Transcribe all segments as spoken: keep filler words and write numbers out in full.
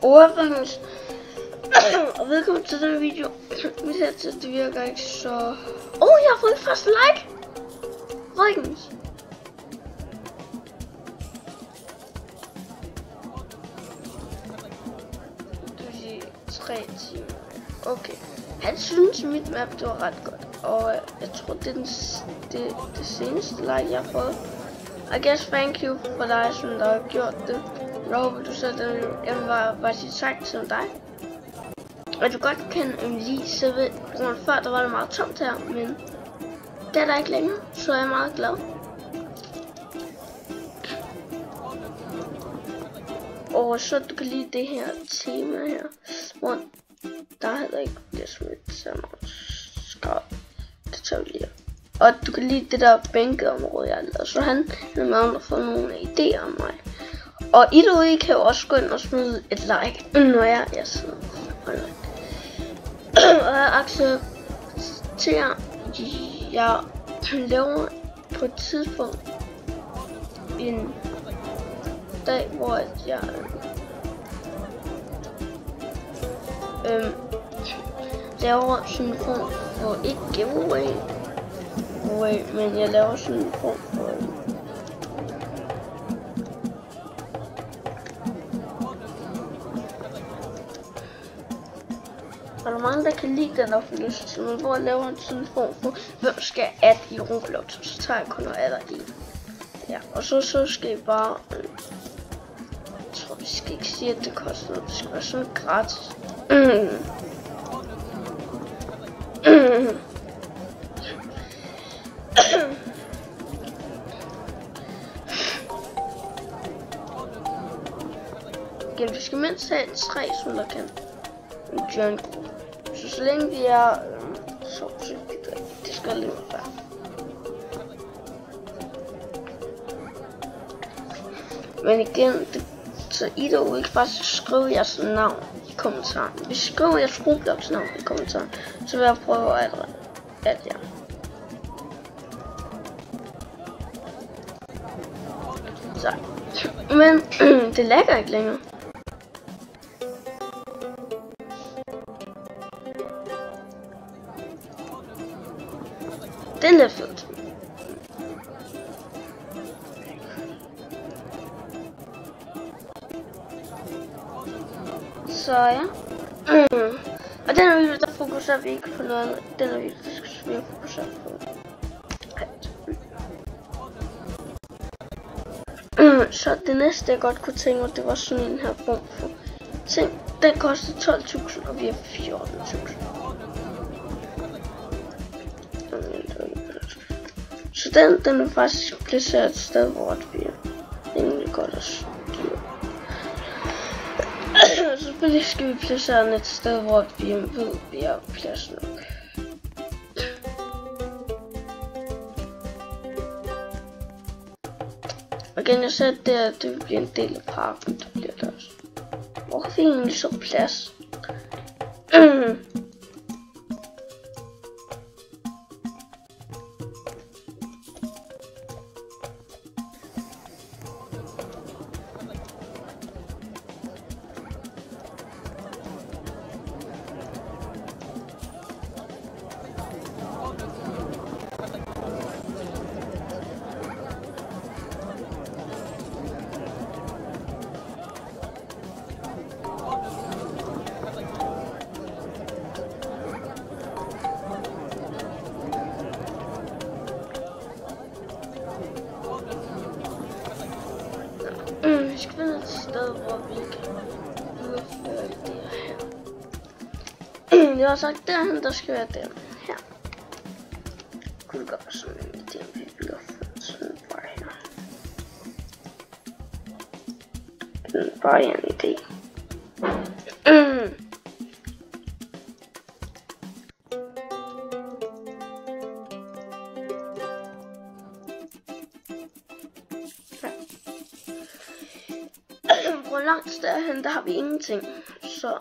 overvejelse. Og velkommen til den video. Mit headset, det virker ikke så... Åh, oh, jeg har fået første like! Røgens. Det vil sige tre timer. Okay. Han synes mit map, det var ret godt. Og jeg tror, det er den, det, det seneste like, jeg har fået. I guess thank you for dig, som der har gjort det. Jeg håber, du så den jeg var, var sige tak til dig. Og du godt kan um, lide selve grund. Før der var det meget tomt her, men det er der ikke længere, så er jeg meget glad. Og så du kan lide det her tema her, hvor der heller ikke bliver smidt så meget skrab. Det tager vi lige. Og du kan lide det der bænkeområde, jeg har lavet. Så han er med om at få nogle idéer om mig. Og I derude kan jo også gå ind og smide et like, når jeg er sådan. Og jeg accepterer, jeg laver på et tidspunkt en dag, hvor jeg øhm, laver sådan en form for, ikke giveaway, men jeg laver sådan en form for øhm, og der er mange, der kan lide den opfølgelse, men hvor jeg laver en sådan form for, hvem skal adde i Roblox, så tager jeg kun og adder en. Ja, og så, så skal I bare, øh, jeg tror, vi skal ikke sige, at det koster noget, det skal være sådan gratis. Mm. Mm. Okay, vi skal mindst have tre, som der kan join. Så så længe vi er øhm, så gider det skal lige være. Men igen, det, så I derude ikke faktisk skrive jeres navn i kommentaren. Hvis I skriver jeres Roblox navn i kommentaren, så vil jeg prøve at at jer. Så. Men det lagger ikke længere. Den er fedt. Så ja. Mm. Og den her video, der fokuserer vi ikke på noget andet. Den her video, der skal vi fokusere på. Mm. Så det næste, jeg godt kunne tænke mig, det var sådan en her form for ting. Den koster tolv tusind, og vi er fjorten tusind. Så den, den er faktisk placeret et sted, hvor vi er rimelig godt at styre. Selvfølgelig skal vi placere den et sted, hvor vi ved, vi har plads nok. Og igen, jeg sagde, at det, det vil blive en del af parken, det bliver der også. Hvor har vi egentlig så plads? Mm, vi skal finde et sted, hvor vi kan udføre det her. Jeg har sagt derhen, der skal være den her. Kunne gøre sådan en idé, om vi bliver sådan bare her. Den er bare en idé. Mm. Hvor langt derhen, der har vi ingenting, så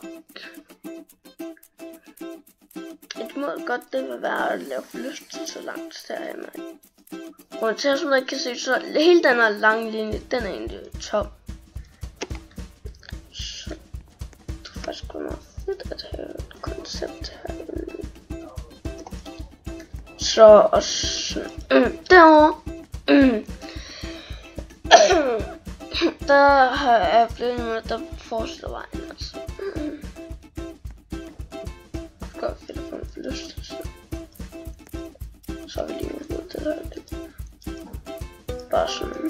et mål godt, det vil være at lave forlystelse så langt derhen. Og til som man kan se, så hele den her lange linje, den er egentlig tom. Så faktisk kunne være fedt at have et koncept herinde. Så også mm, derovre. Mm. Der har jeg blevet med, der forestiller vejen. Altså. Mm. Det er godt fedt at få en forlystelse. Så har vi lige udvidet det her. Bare sådan.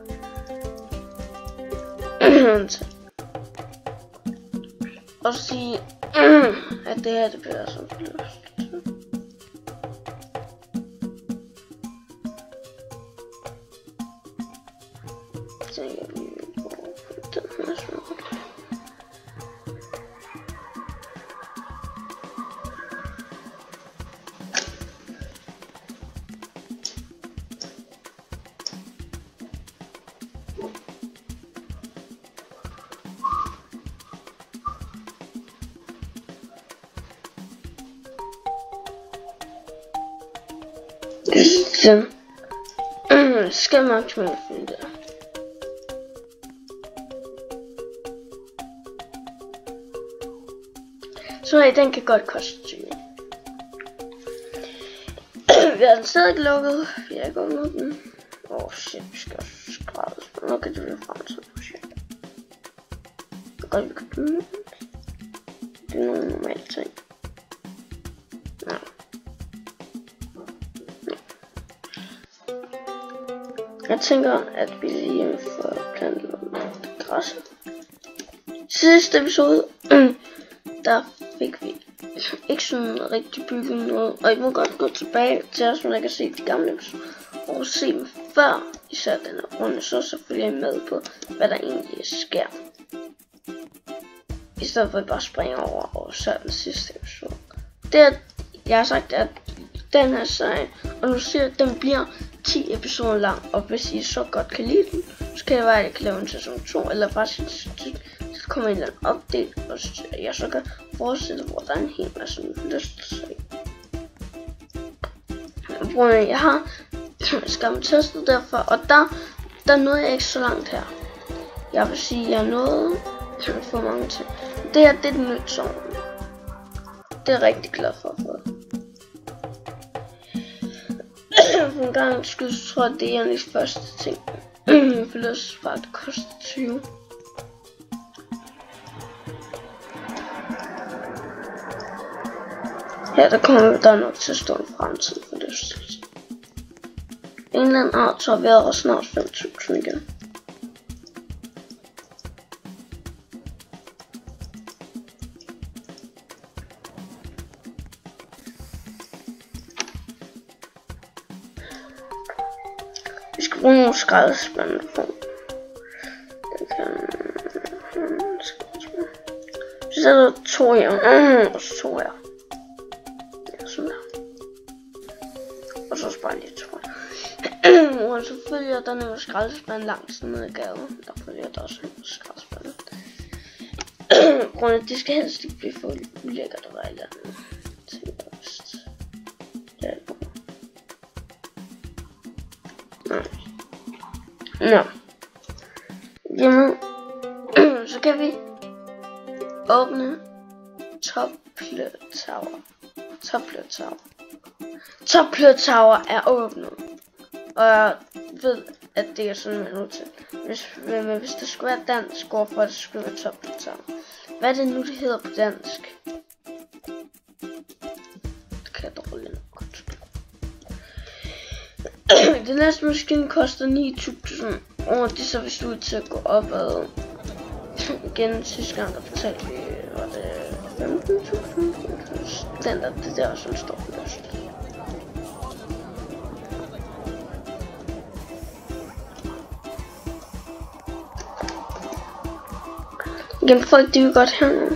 Og sige, at det her det bliver som forlystelse. Så jeg lige vil bruge den her små. Så mm, skal maksimalt finde det. Så nej, den kan godt koste tyve. Vi har den stadig lukket. Vi har ikke åbnet den. Åh oh, shit, vi skal også skræde. Nu kan det blive fremtid. Det er godt, vi kan bruge. Det er nogle normale ting. Nej. Jeg tænker, at vi lige får plantet noget græs. Sidste episode, der fik vi ikke sådan rigtig bygget noget. Og I må godt gå tilbage til os, når jeg kan se de gamle episoder. Og se dem før I satte den her runde, så selvfølgelig med på, hvad der egentlig sker. I stedet for at bare springe over og så den sidste episode. Det er, jeg har sagt, at den her serie, og nu siger jeg, at den bliver ti episoder lang, og hvis I så godt kan lide den, så kan det være, at jeg kan lave en sæson to, eller bare så kommer en eller anden update, og jeg så kan fortsætte, hvor der er en hel masse lyst. Jeg har skam testet derfor, og der, der nåede jeg ikke så langt her. Jeg vil sige, at jeg nåede for mange ting. Det her, det er den nye sovn. Det er jeg rigtig glad for at få. For en gang skyld, så tror jeg, det er ens første ting. For ellers bare det koster tyve. Her der kommer der nok til at stå en fremtid for det. En eller anden art, så har været også snart fem tusind igen. Vi skal bruge nogle skraldespande på. Den kan... Så er der to her. Mm, og så to her. Ja, sådan der. Og så bare lige to her. Og så følger der nogle skraldespande langs ned ad gaden. Der følger der også nogle skraldespande. Grunde, det skal helst ikke blive for ulækkert at være i landet. Det er det. Nej. Nå. Jamen, så kan vi åbne Topplø Tower. Topplø Tower. Topplø Tower er åbnet. Og jeg ved, at det er sådan en til. Hvis, hvis det skulle være dansk ord for, at det skulle være Topplø Tower. Hvad er det nu, det hedder på dansk? Det kan jeg dårligt nok godt. Det næste maskine koster ni tusind, og det er så hvis du er til at gå opad. Igen sidste gang der betalte vi, var det femten tusind? Den der, det der som står på løst. Igen folk, de vil godt hernede.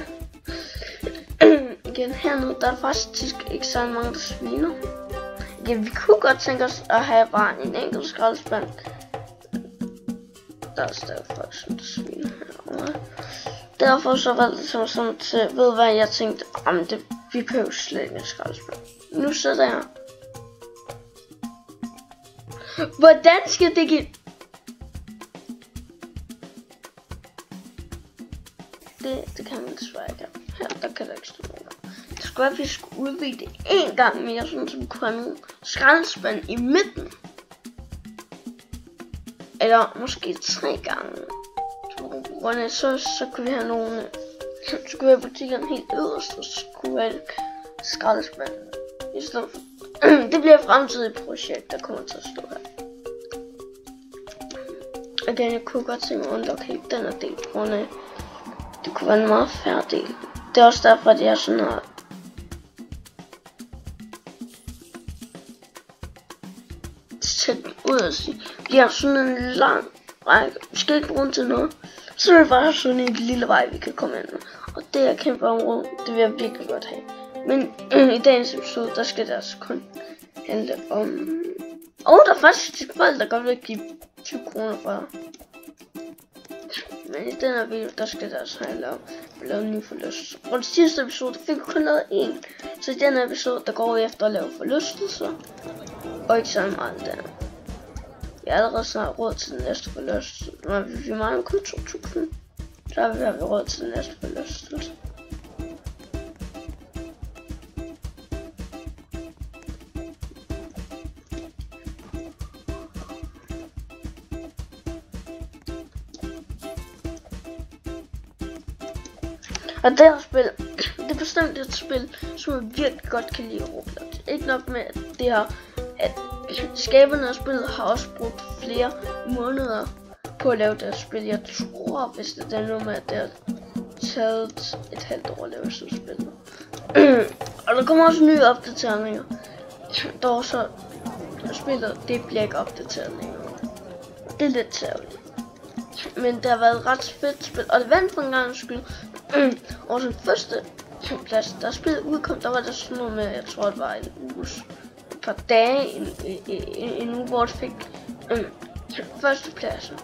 Igen hernede, der er faktisk ikke så mange der sviner. Ja, vi kunne godt tænke os at have bare en enkelt skraldespand. Der er stadig folk som der sviner herovre. Derfor så valgte jeg som sådan til, ved hvad jeg tænkte, om det, vi behøver slet ikke en skraldespand. Nu sidder jeg. Hvordan skal det give? det, det kan man desværre ikke. Her, der kan der ikke stå nogen. Det skulle være, at vi skulle udvide det en gang mere, sådan så vi kunne have nogle skraldespand i midten. Eller måske tre gange. Så, så, så kunne vi have nogle... Så kunne vi have butikkerne helt øverst, og så kunne vi have skraldespand i stedet for. Det bliver et fremtidigt projekt, der kommer til at stå her. Igen, jeg kunne godt tænke mig at unlock helt den her del, på grund af, det kunne være en meget færre del. Det er også derfor, at jeg sådan har tænkt ud at sige, vi har sådan en lang række, vi skal ikke bruge til noget, så er det bare sådan en lille vej, vi kan komme ind. Og det er kæmpe område, det vil jeg virkelig godt have. Men øh, i dagens episode, der skal det altså kun handle om... Og der er faktisk et folk, der godt vil give tyve kroner for. Men i den her video, der skal det altså handle om at lave en ny forlystelse. Og det sidste episode, der fik vi kun lavet en. Så i den her episode, der går vi efter at lave forlystelser. Og ikke så meget der. Vi har allerede snart råd til den næste forlystelse. Men vi mangler kun to tusind. Så har vi, har vi råd til den næste forlystelse. Og det her spil, det er bestemt et spil, som jeg virkelig godt kan lide Roblox. Ikke nok med at det her, at skaberne af spillet har også brugt flere måneder på at lave det her spil. Jeg tror, hvis det er noget med, at det har taget et halvt år at lave sådan et spil. Og der kommer også nye opdateringer. Der er så spillet, det bliver ikke opdateret længere. Det er lidt særligt. Men det har været et ret fedt spil, og det vandt for en gang skyld. Og den første plads, der spillet udkom, der var der sådan noget med, jeg tror det var en uges, et par dage, en, en, en uge, hvor det fik øh, første pladsen.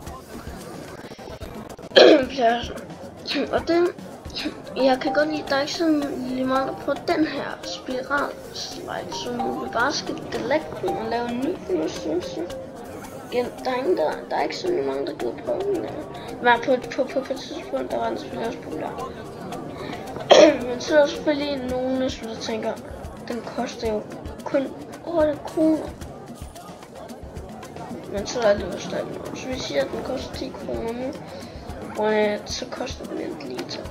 pladsen. Og det, jeg kan godt lide, der er ikke sådan lige mange på den her spiralslide, så nu vi bare skal delete den og lave en ny forlystelse. Der er, ingen, der, der er ikke så mange, der gider prøve den der. Men på, på, på, på et tidspunkt, der var den selvfølgelig også populær. Men så er der selvfølgelig nogen, der tænker, den koster jo kun otte kroner. Men så er det jo stadig noget. Så vi siger, at den koster ti kroner nu. Og øh, så koster den en liter.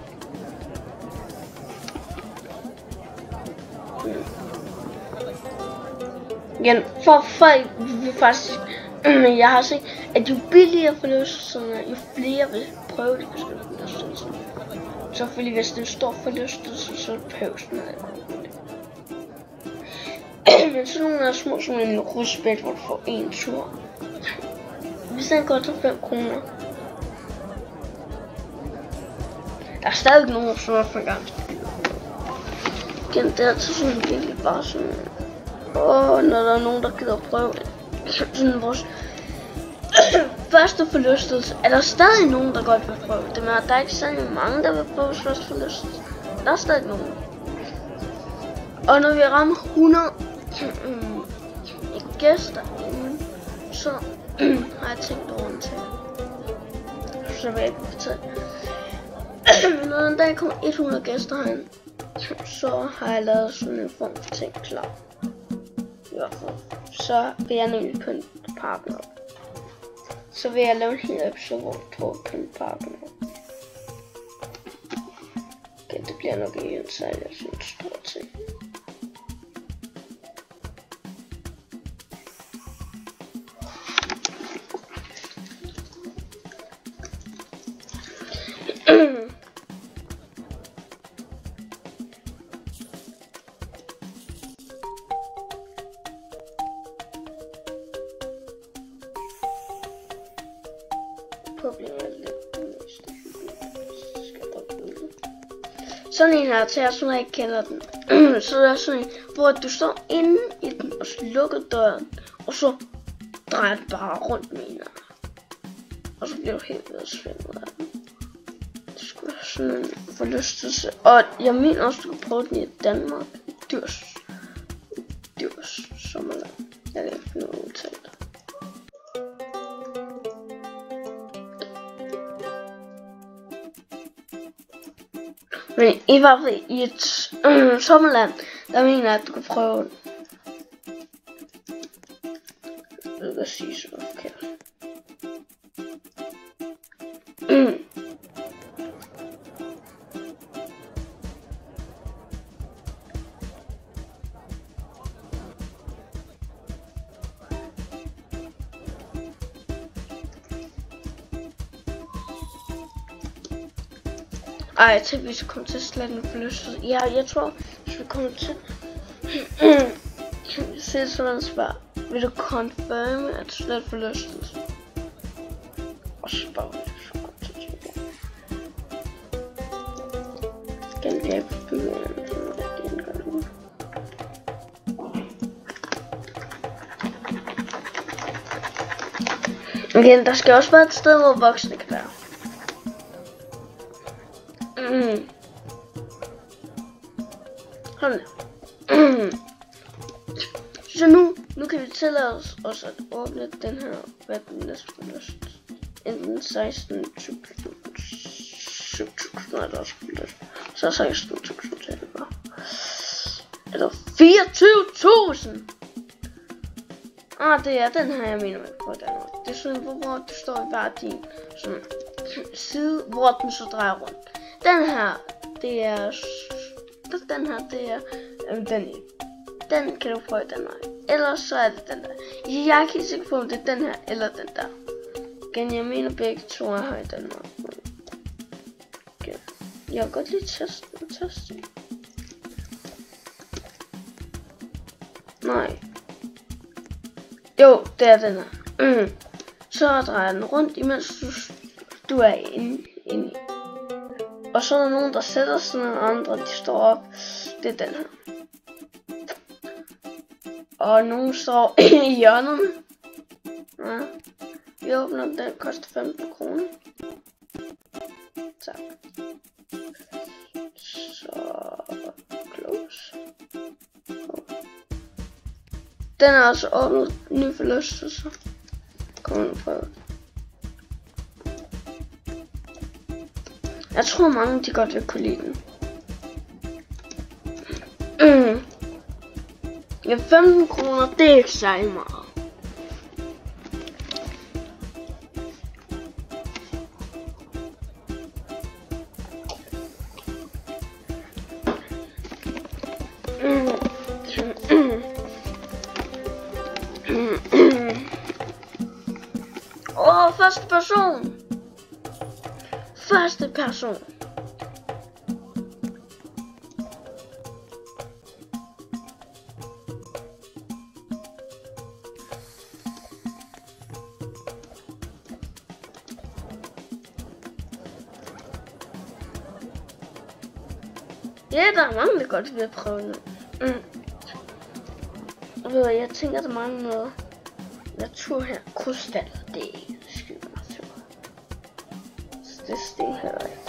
Mm. Igen, for folk vil faktisk... Jeg har set, at jo billigere forlystelserne, jo flere vil prøve de forskellige forlystelser. Så selvfølgelig, hvis det er en stor forlystelse, så behøves den af. Men så nogle af små, som en rusbæt, hvor du får en tur. Hvis den går til fem kroner. Der er stadig nogen, som er for gang. Igen, det er altid sådan virkelig bare sådan... Åh, når der er nogen, der gider prøve det. Sådan vores første forlystelse, er der stadig nogen, der godt vil prøve det, men der er ikke særlig mange, der vil prøve vores første forlystelse. Der er stadig nogen. Og når vi rammer hundrede øh, gæster inden, så øh, har jeg tænkt over en ting. Så vil jeg ikke fortælle. Men når den dag kommer hundrede gæster herinde, så har jeg lavet sådan en form for ting klar. I hvert fald. Så vil jeg nemlig pynte parken op. Så vil jeg lave en hel episode, hvor vi prøver at pynte parken op. Okay, det bliver nok ikke en særlig sådan en stor ting. Sådan en her til, jeg sådan jeg ikke kender den. Så der er sådan en, hvor du står inde i den, og så lukker døren, og så drejer du bare rundt med en. Og så bliver du helt ved at svinde ud af den. Det skulle være sådan en forlystelse. Og jeg mener også, du kan prøve den i Danmark. Dyrs. Dyrs sommerland. Jeg kan ikke finde noget udtalt. Men i hvert fald i et øh, sommerland, der mener jeg, at du kan prøve det. Jeg kan sige så forkert. Mm. Ej, jeg tænkte, vi skulle komme til Sletten Forlystelser. Ja, jeg tror, hvis vi kommer til Silsvand spørger, vil du confirm, at Sletten Forlystelser? Og så bare, hvis vi skulle komme til det. Skal vi have bygget okay, der skal også være et sted, hvor voksne kan være. Mm. Sådan. Mm. Så nu, nu kan vi tillade os også at åbne den her verdensforløst. Enten seksten tusind, syv tusind eller også så seksten tusind til det bare. Eller fireogtyve tusind! Ah, det er den her, jeg mener med på Danmark. Det er sådan, hvor det står i hver din sådan, side, hvor den så drejer rundt. Den her, det er, den her, det er, øh, den, den kan du prøve den her. Ellers så er det den der. Jeg er ikke sikker på, om det er den her eller den der. Igen, jeg mener begge to er her i Danmark. Okay. Jeg har godt lige testet og testet. Nej. Jo, det er den her. Mm. Så drejer den rundt, imens du, du er inde, inde. Og så er der nogen, der sætter sig, og andre, de står op. Det er den her. Og nogen står i hjørnerne. Ja. Vi åbner den, den koster femten kroner. Tak. Så close. Den er også åbnet ny forlystelse. Kom nu prøve. Jeg tror mange de godt vil kunne lide den. Mm. Ja, femten kroner, det er ikke særlig meget. Åh, oh, første person. Første person. Ja, der er mange, der godt vil prøve nu. Mm. Ved du, jeg tænker, der mangler noget natur her. Krystal, det er ikke skide natur. Så det er sten heller ikke.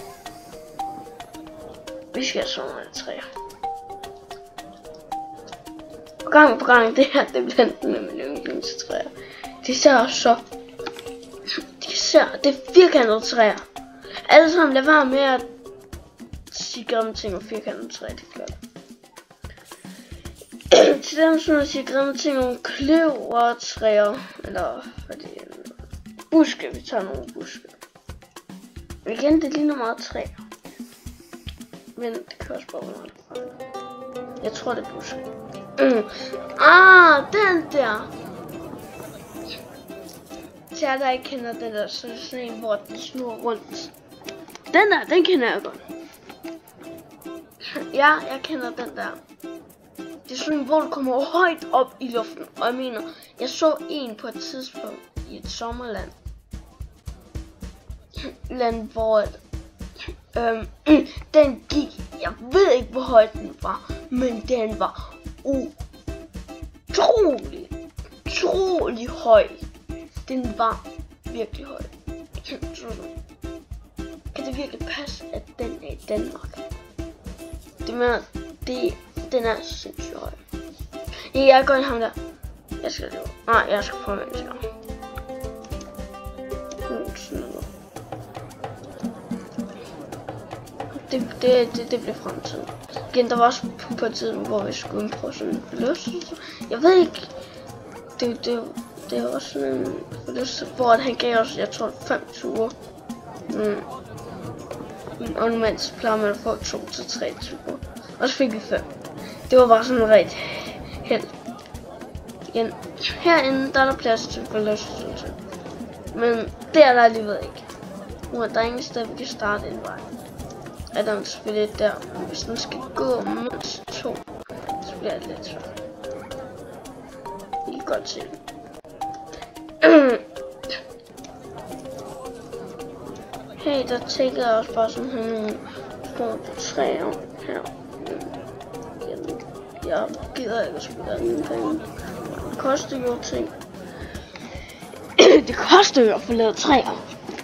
Vi skal have sådan nogle træer. På gang på gang, det her, det er blandt med mine yndlingstræer. De ser så... De ser, det er firkantede træer. Alle sammen, lad være med at sige grimme ting og firkantede træer, det gør det. Til dem, som jeg siger grimme ting om kløvertræer, eller hvad det er, buske, vi tager nogle buske. Igen, det ligner meget træer. Men det kan også bare være meget. Jeg tror, det er buske. Mm. Ah, den der! Til jer, der ikke kender den der, så er det sådan en, hvor den snurrer rundt. Den der, den kender jeg godt. Ja, jeg kender den der. Det er sådan en, hvor du kommer højt op i luften. Og jeg mener, jeg så en på et tidspunkt i et sommerland. Land, hvor øhm, den gik, jeg ved ikke hvor højt den var, men den var utrolig, utrolig høj. Den var virkelig høj. Kan det virkelig passe, at den er i Danmark? Det mener, det, den er så sindssygt høj. Ja, jeg går ind ham der. Jeg skal det. Nej, jeg skal prøve mennesker. det, det, det, det bliver fremtiden. Igen, der var også på et tidspunkt, hvor vi skulle prøve sådan en forlystelse. Jeg ved ikke, det, det, det er også sådan en forlystelse, hvor han gav os, jeg tror, fem ture. Mm. Og normalt plejer man at få to til tre ture. Og så fik vi fem. Det var bare sådan rigtig held. Igen, herinde, der er der plads til forlystelse. Men det er der alligevel ikke. Nu er der ingen sted, vi kan starte en vej. Er der selvfølgelig der, men hvis den skal gå mindst to, så bliver det lidt svært. I kan godt se det. Hey, der tænker jeg også bare sådan her nogle små træer her. Jeg gider ikke at spille mine penge. Det koster jo ting. Det koster jo at få lavet træer.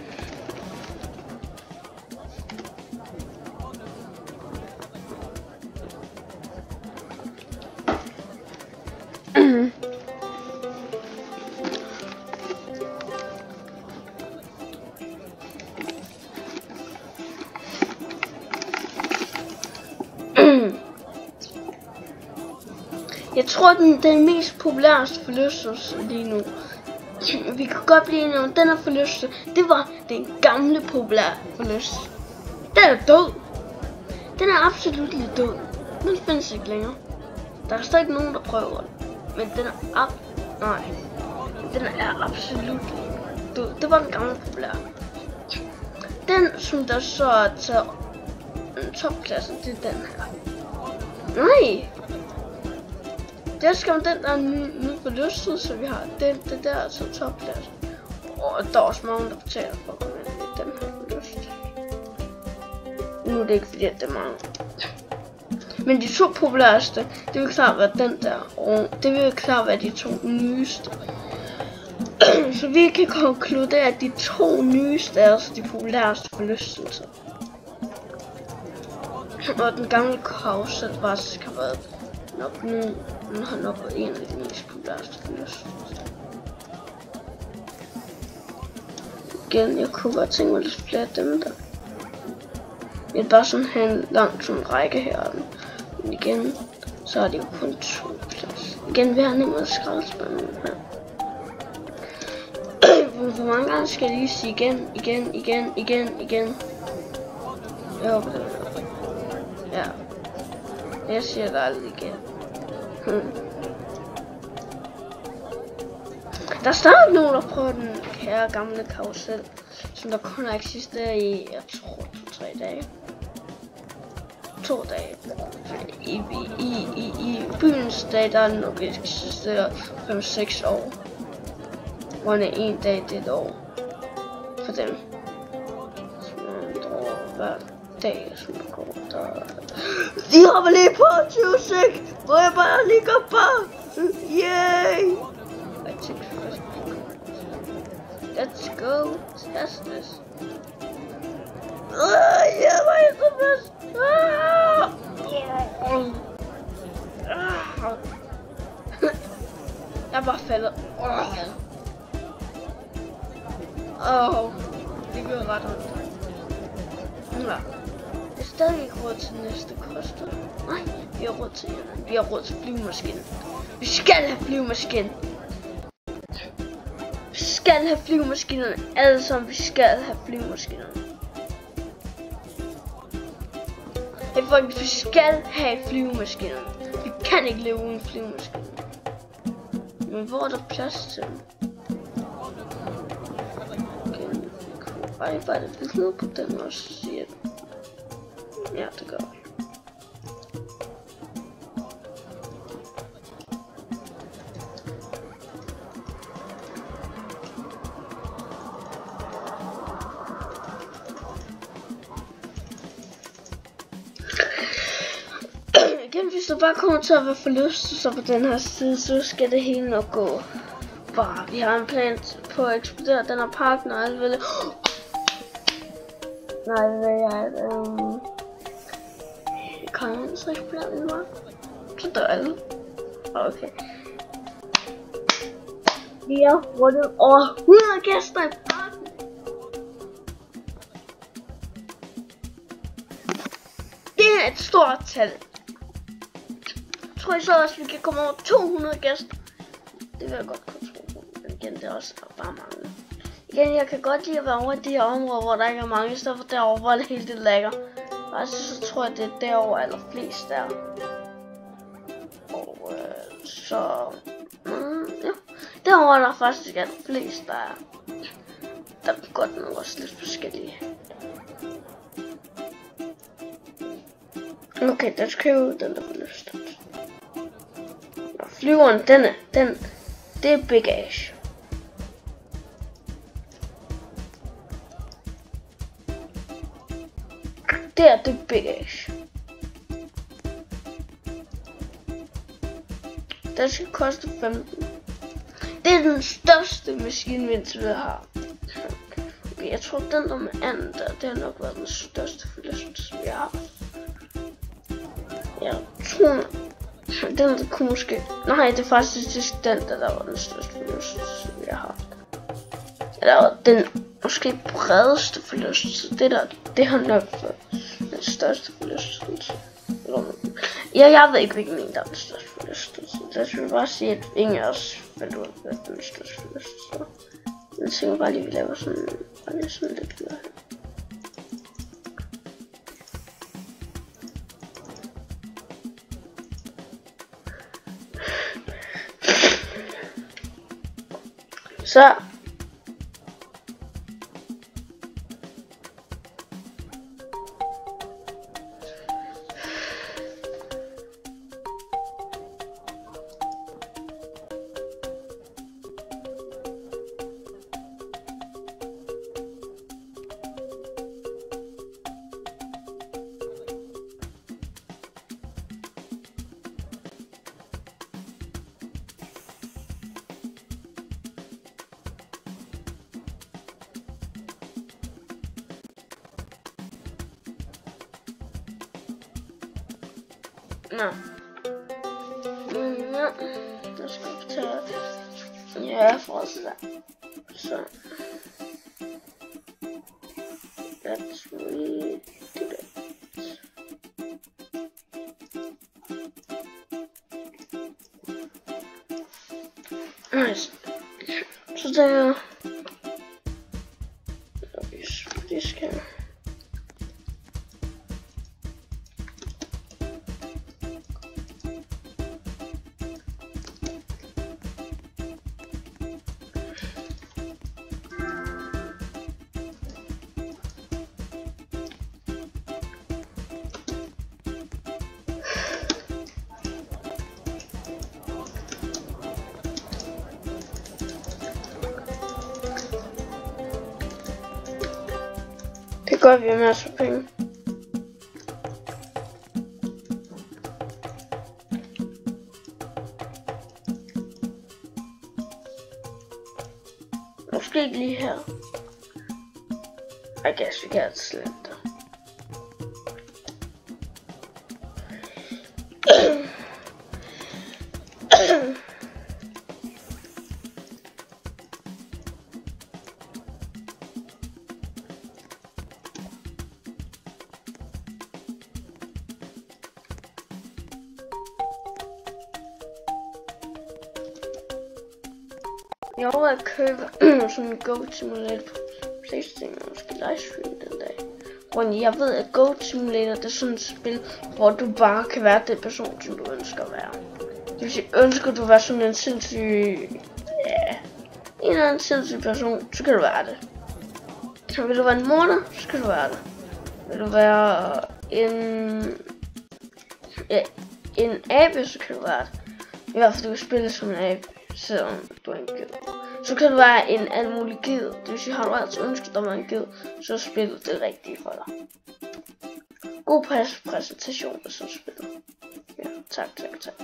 Jeg tror, den, den mest populæreste forlystelse lige nu, vi kan godt blive enige om, den her forlystelse, det var den gamle populære forlystelse. Den er død. Den er absolut lidt død. Den findes ikke længere. Der er stadig nogen, der prøver den. Men den er ab... Nej. Den er absolut død. Det var den gamle populære. Den, som der så er taget toppladsen, det er den her. Nej! Det er skam den der nye, nye forlystelse, vi har. Den, det der er så topplads. Og der er også mange, der betaler for at komme ind i den her forlystelse. Nu er det ikke fordi, at det er mange. Men de to populæreste, det vil klart være den der. Og det vil klart være de to nyeste. Så vi kan konkludere, at de to nyeste er altså de populæreste forlystelser. Og den gamle karusel faktisk har været nok nu, nu har nok været en af de mest populæreste forlystelser. Igen, jeg kunne godt tænke mig lidt flere af dem der. Jeg vil bare sådan have en lang sådan række her. Men igen, så er det jo kun to plads. Igen, vi har nemlig skraldespanden her. Hvor mange gange skal jeg lige sige igen, igen, igen, igen, igen. Jeg håber det er. Ja. Jeg siger det aldrig igen. Hmm. Der er stadig nogen, der prøver den kære gamle karusel, som der kun har eksisteret i, jeg tror, to-tre dage. To dage. I, i, i, i, i byens dag, der er den nok eksisteret fem-seks år. Hvor er en dag, det er et år. For dem. Så man tror hver dag, som der går, der... De hopper lige på tyve sek, hvor jeg bare ligger bare. Yay! I think first. Let's go test this. Ah, yeah, why is the best? Ah! Ah! Jeg bare faldet. Åh, oh, det gør ret ondt. Ja. Det er stadig ikke råd til næste koster. Nej, vi har råd til vi har råd til flyvemaskinen. Vi skal have flyvemaskinen. Vi skal have flyvemaskinerne. Alle sammen, vi skal have flyvemaskinerne. Hey folk, vi skal have flyvemaskinerne. Vi kan ikke leve uden flyvemaskiner. Men hvor er der plads til dem? Okay, vi kunne bare arbejde lidt ned på den og sige, at ja, det gør vi. Igen, hvis der bare kommer til at være forlystelser på den her side, så skal det hele nok gå. Bare, vi har en plan på at eksplodere den her park, når alle vil. Nej, det ved jeg, at um... kan jeg så eksplodere den her? Så dør alle. Okay. Vi har rundet over hundrede gæster i parken. er et stort tal. Jeg tror I så også, vi kan komme over to hundrede gæster. Det vil jeg godt kunne tro på. Men igen, det er også bare mange. Igen, jeg kan godt lide at være over i de her områder, hvor der ikke er mange, i stedet for derovre, hvor det hele det lægger. Faktisk så tror jeg, det er derovre allerflest der. Og øh, så... Mm, ja. Derovre er der faktisk allerflest, der er... Der er godt nok også lidt forskellige. Okay, der skal jo den der får lyst. Og flyveren, den er, den, det er Big Ash. Det er det Big Ash. Den skal koste femten. Det er den største maskinvind, vi har. Okay, jeg tror den der med anden der, det har nok været den største forlystelse, vi har. Jeg tror, den der kunne måske... Nej, det er faktisk den der, der var den største forlystelse, vi har haft. Eller var den måske bredeste forlystelse. Det der, det har nok været den største forlystelse. Ja, jeg ved ikke, hvilken en der er den største forlystelse. Så jeg vil bare sige, at ingen af os fandt ud af, hvad den største forlystelse var. Jeg tænker bare lige, at vi laver sådan, bare sådan lidt videre. Så Nå. Mm, ja. Nu skal vi tage... Ja, forresten der. Så. Let's read it. Nice. Så der... Det skal... Det gør vi med så penge. Måske ikke lige her. I guess vi kan have et slender. Jeg overvejer at købe sådan en Goat Simulator på PlayStation og måske livestream den dag. Hvor jeg ved at Goat Simulator det er sådan et spil, hvor du bare kan være den person, som du ønsker at være. Det vil sige, ønsker du at være sådan en sindssyg... Ja... En eller anden sindssyg person, så kan du være det. Så vil du være en morder, så kan du være det. Vil du være en... Ja, en abe, så kan du være det. I hvert fald du kan spille som en abe, selvom du er en ged. Så kan du være en alt mulig ged. Det vil sige, har du altid ønsket dig at være en ged, så spiller det rigtige for dig. God præs præsentation, hvis du spiller. Ja, tak, tak, tak.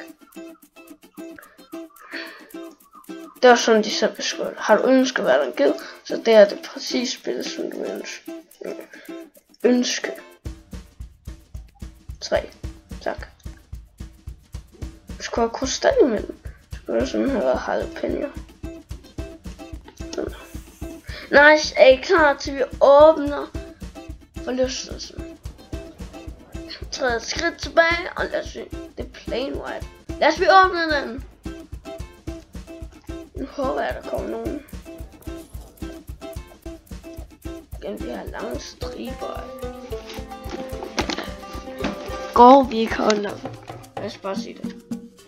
Det er sådan, de selv beskriver. Har du ønsket at være en ged, så det er det præcis spillet, som du ønsker. Ønske. tre. Tak. Du skulle have krystal imellem. Så skulle du sådan have været jalapeno. Nice, er I klar til vi åbner forlystelsen? træde et skridt tilbage, og lad os se. Det er plain white. Lad os vi åbne den. Nu håber jeg, der kommer nogen. Igen, vi har lange striber. Går vi ikke under. Lad os bare sige det.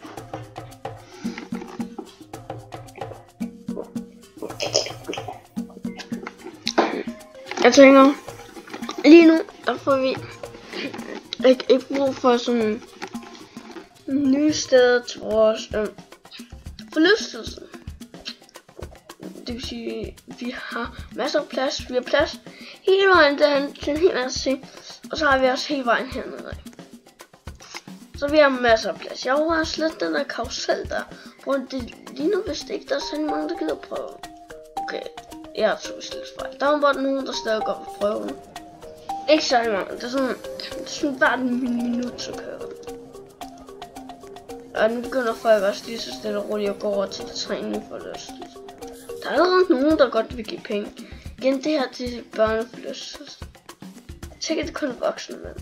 Jeg tænker, lige nu, der får vi ikke, ikke brug for sådan nye steder til vores øh, forlystelse. Det vil sige, at vi har masser af plads. Vi har plads hele vejen derhen til en hel masse ting. Og så har vi også hele vejen hernede af. Så vi har masser af plads. Jeg overvejer slet den der karusel der. Hvor det lige nu vist ikke, der er så mange, der gider prøve. Okay, jeg har to slet fejl. Der var bare nogen, der stadig godt vil prøve. Ikke så mange. Det er sådan, det er sådan bare en minut, så kører det. Og nu begynder folk også lige så stille og roligt at gå over til det træning for lyst. Der er allerede nogen, der godt vil give penge. Igen, det her til børneforlystelse. Jeg tænker, det kun er voksne mænd.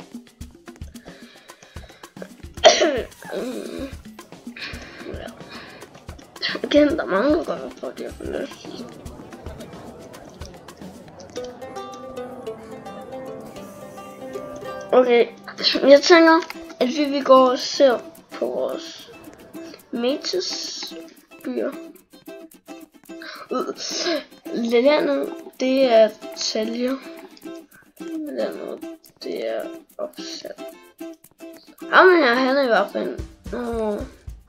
mm. Ja. Igen, der er mange, der godt vil få det her forlystelse. Okay, jeg tænker, at vi vil gå og se på vores Mates byer. Landet, det er sælger. Landet, det er opsat. Ham her, han er i hvert fald. Oh.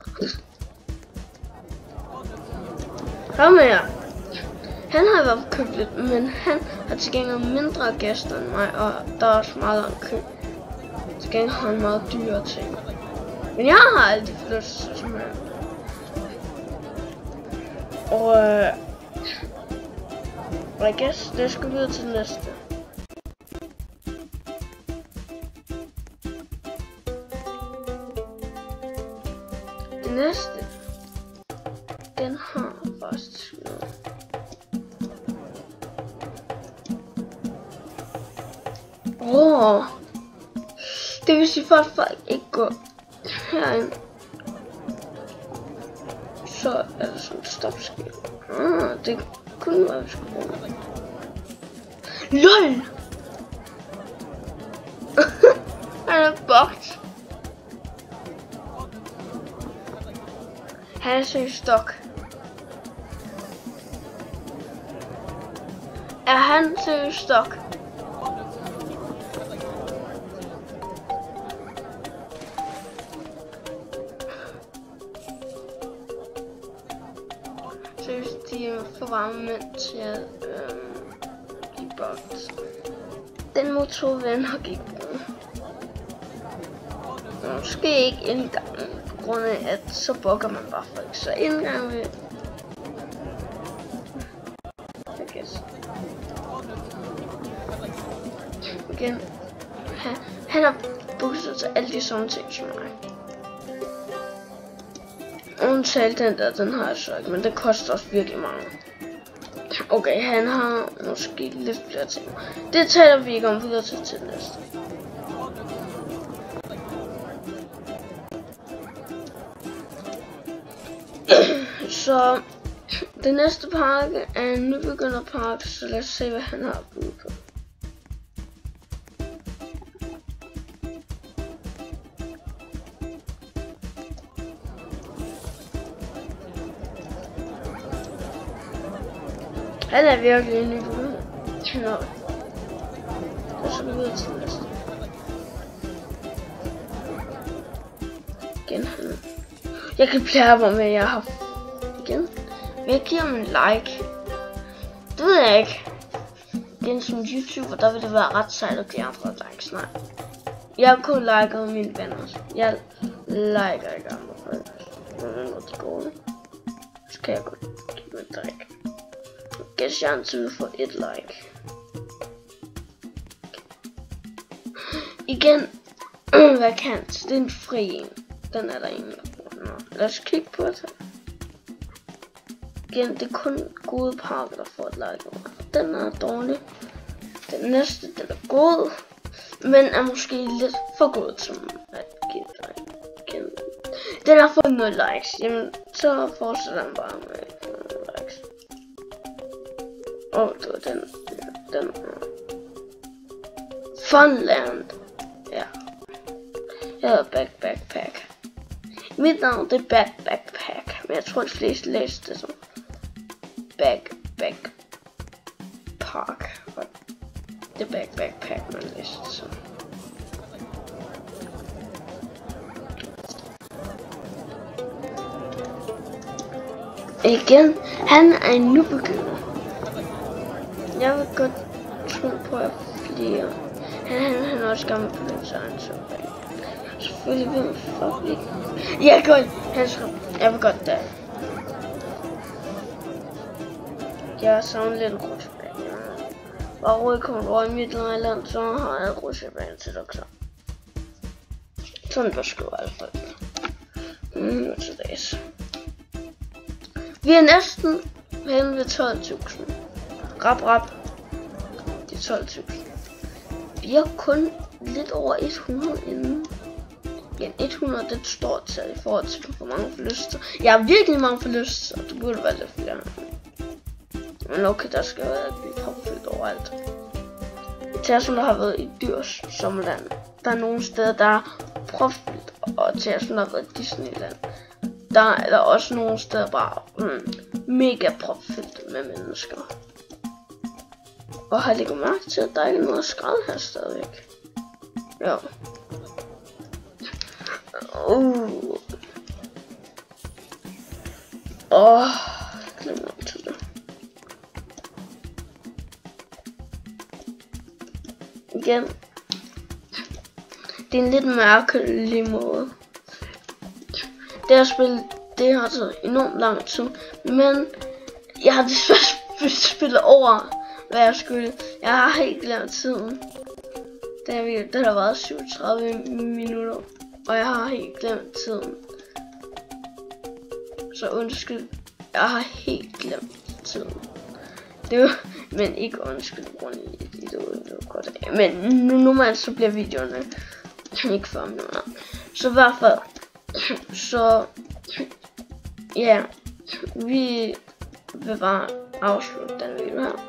Ham her. Han har i hvert fald købt lidt, men han har til gengæld mindre gæster end mig, og der er også meget langt køb. Til gengæld har han meget dyre ting. Men jeg har alle de flyttelser, som er. Og øh, I guess, det skal videre til næste. Det næste, den har faktisk noget. Åh, oh, det vil sige, for at folk ikke går herind, så er der sådan et stopskilt. Ah, det kunne være, vi skulle bruge. LOL! Han er bugt. Han er så stok. Er han så stok? For varme mænd til at øhm, give bugt. Den motor vil han nok ikke bruge. Måske ikke indgangen, på grund af at så bukker man bare folk. Så indgangen vil... Okay. Igen. Han, han har booket til alle de sådan ting som mig. Undtaget den der, den har jeg så ikke, men det koster også virkelig mange. Okay, han har måske lidt flere ting. Det taler vi ikke om videre til til næste. Så det næste pakke er en nybegynderpakke, så lad os se, hvad han har budt på. Han er virkelig en ny begynder. Nå. Så skal vi videre til næste. Igen han. Jeg kan plære mig med, at jeg har... Igen. Men jeg giver ham en like. Det ved jeg ikke. Igen som YouTuber, der vil det være ret sejt at give andre likes. Nej. Jeg kun liker mine venner. Jeg liker ikke andre folk. Når de går. Så kan jeg godt give mig en drik. Get chance for et like. Igen, vakant. Det er en fri en. Den er der ingen, der bruger. Nå, lad os kigge på det. Igen, det er kun gode pakker, der får et like. Den er dårlig. Den næste, den er god. men er måske lidt for god til at give dig igen. Den har fået nul likes, jamen så fortsætter den bare med nul likes. Og det var den, den Funland, ja. Jeg hedder Back Backpack. Mit navn det er Back Backpack, men jeg tror de fleste læste det som Back Back Park. Og det er Back Backpack, man læste det som. Igen, han er en nybegynder. Jeg vil godt tro på at flere. Han, han, han er også gammel på den science survey. Selvfølgelig vil man fuck ikke. Ja, godt. Han skal. Jeg vil godt da. Jeg savner lidt en rutsjebane. Bare roligt kommer over i Midtjylland, så har jeg en rutsjebane til doktor. Sådan var sgu i hvert fald. Mm, til dags. Vi er næsten henne ved tolv tusind. Rap, rap. Det er tolv tusind. Vi er kun lidt over hundrede inden. Ja, hundrede det er et stort tal i forhold til hvor mange forlystelser. Jeg har virkelig mange forlystelser, og det burde være lidt flere. Men okay, der skal være at blive propfyldt overalt. Til at der har været i Dyrs Sommerland. Der er nogle steder, der er propfyldt, og til at der har været i Disneyland. Der er der også nogle steder bare mm, mega propfyldt med mennesker. Og har I lagt mærke til, at der ikke er noget skrald her stadigvæk? Jo. Uh. Åh, oh, glem mig til det. Igen. Det er en lidt mærkelig måde. Det her spil, det har taget enormt lang tid, men jeg har desværre spillet over, hvad jeg skulle. Jeg har helt glemt tiden. Den her video, den har været syvogtredive minutter, og jeg har helt glemt tiden. Så undskyld, jeg har helt glemt tiden. Det var, men ikke undskyld, på grund af det, det var godt af. Men nu normalt så bliver videoerne ikke fyrre minutter. Så i hvert fald, så ja, vi vil bare afslutte den video her.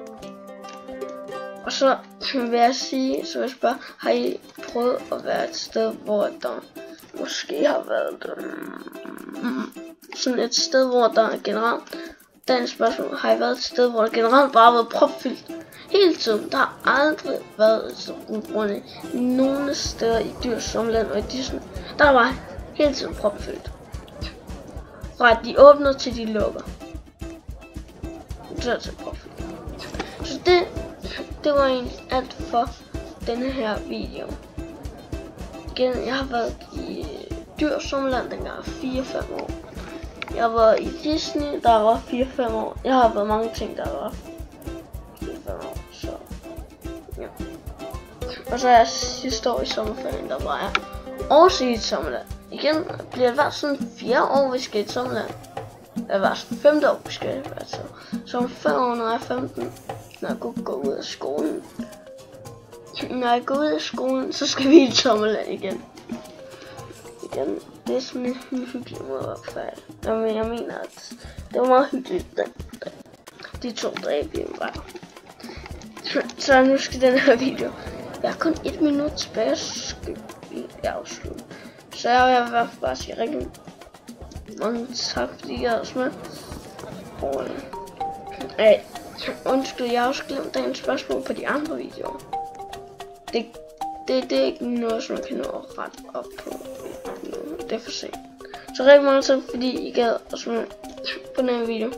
Og så vil jeg sige, så jeg spørger, har I prøvet at være et sted, hvor der måske har været um, sådan et sted, hvor der er generelt, dagens spørgsmål, har I været et sted, hvor der generelt bare har været propfyldt hele tiden? Der har aldrig været sådan grund nogle steder i Dyrs Sommerland og i Disney, der var hele tiden propfyldt. Fra at de åbner til de lukker. Så er det propfyldt. Så det, det var egentlig alt for denne her video. Igen, jeg har været i Dyrs Sommerland, dengang jeg var fire fem år. Jeg var i Disney, der var fire fem år. Jeg har været mange ting, der var fire fem år. Så ja. Og så er jeg sidste år i sommerferien, der var jeg også i et sommerland. Igen bliver det hvert sådan fjerde år, vi skal i et sommerland. Det var sådan femte år, vi skal altså. Så om fem år, når jeg er femten, når jeg går, går ud af skolen. Når jeg går ud af skolen, så skal vi i et sommerland igen. Igen, det er sådan en hyggelig måde at være færdig. Jamen, jeg mener, at det var meget hyggeligt, de to dage vi var. Så nu skal den her video. Jeg har kun et minut tilbage, så skal vi afslutte. Så jeg vil i hvert fald bare sige rigtig mange tak, fordi I havde med. Og øh, undskyld, jeg har også glemt dagens spørgsmål på de andre videoer. Det, det, det er ikke noget, som man kan nå at rette op på. Det er for sent. Så rigtig mange tak, fordi I gad at smide på den her video.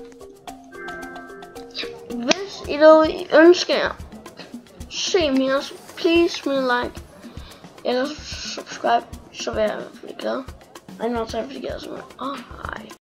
Hvis I derude ønsker jer se mere, så please smid like. Eller subscribe, så vil jeg i hvert fald glad. Rigtig mange tak, fordi I gad at smide. Og hej.